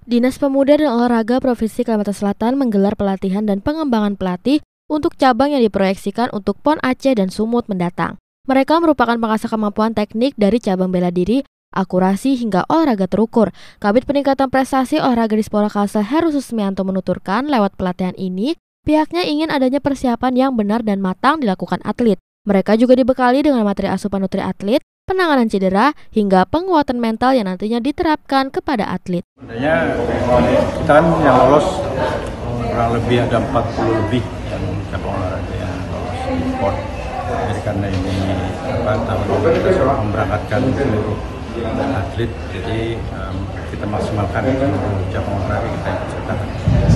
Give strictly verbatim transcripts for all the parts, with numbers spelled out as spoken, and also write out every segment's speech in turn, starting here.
Dinas Pemuda dan Olahraga Provinsi Kalimantan Selatan menggelar pelatihan dan pengembangan pelatih untuk cabang yang diproyeksikan untuk P O N Aceh dan Sumut mendatang. Mereka merupakan pengasah kemampuan teknik dari cabang bela diri, akurasi hingga olahraga terukur. Kabid Peningkatan Prestasi Olahraga Dispora Kalsel Heru Susmianto menuturkan lewat pelatihan ini, pihaknya ingin adanya persiapan yang benar dan matang dilakukan atlet. Mereka juga dibekali dengan materi asupan nutri atlet, penanganan cedera, hingga penguatan mental yang nantinya diterapkan kepada atlet. Sebenarnya kita kan yang lolos kurang lebih ada empat puluh lebih yang cabang olahraga yang lolos di P O N. Jadi karena ini apa, tahun ini kita sudah memberangkatkan seluruh atlet, jadi um, kita maksimalkan seluruh cabang olahraga kita ikut sertakan.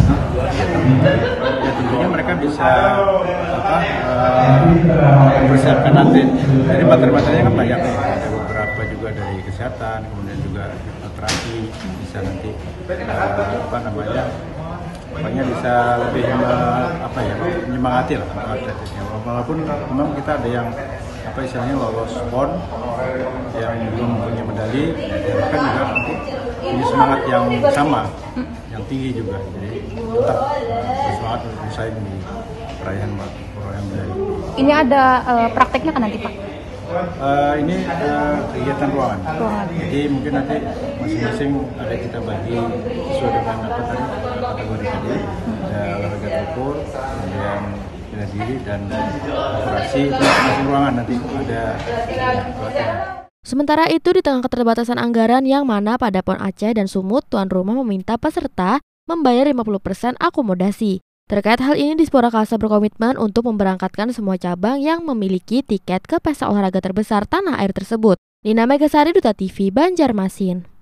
Ya tentunya mereka bisa apa, uh, mempersiapkan atlet. Jadi materi-materinya kan banyak ya. Ada beberapa juga dari kesehatan, kemudian juga terapi, bisa nanti uh, apa namanya, pokoknya bisa lebih uh, apa ya, menyemangati lah atletnya. Walaupun memang kita ada yang apa istilahnya lolos P O N yang belum punya medali, mereka juga nanti punya semangat yang sama, yang tinggi juga. Jadi tetap uh, bersemangat untuk bersaing di perayaan perayaan medali. Ini ada uh, prakteknya kan nanti Pak? Uh, ini uh, kegiatan ruangan. ruangan. Jadi mungkin nanti masing-masing ada kita bagi sesuai dengan apa tadi kategori tadi. Ada olahraga terukur, kemudian bela diri dan akurasi, masing-masing ruangan nanti ada pelatihan. Sementara itu, di tengah keterbatasan anggaran yang mana pada P O N Aceh dan Sumut, tuan rumah meminta peserta membayar lima puluh persen akomodasi. Terkait hal ini, Dispora Kalsel berkomitmen untuk memberangkatkan semua cabang yang memiliki tiket ke pesta olahraga terbesar tanah air tersebut. Nina Megasari, Duta T V, Banjarmasin.